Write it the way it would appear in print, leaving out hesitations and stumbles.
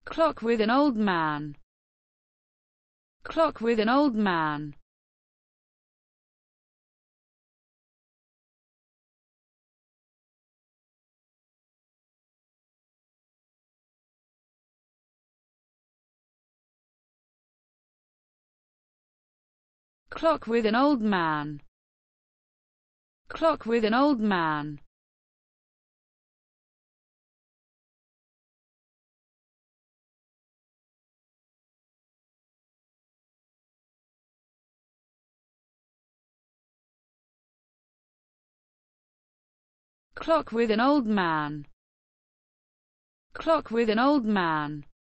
Clock with an old man. Clock with an old man. Clock with an old man. Clock with an old man. Clock with an old man. Clock with an old man.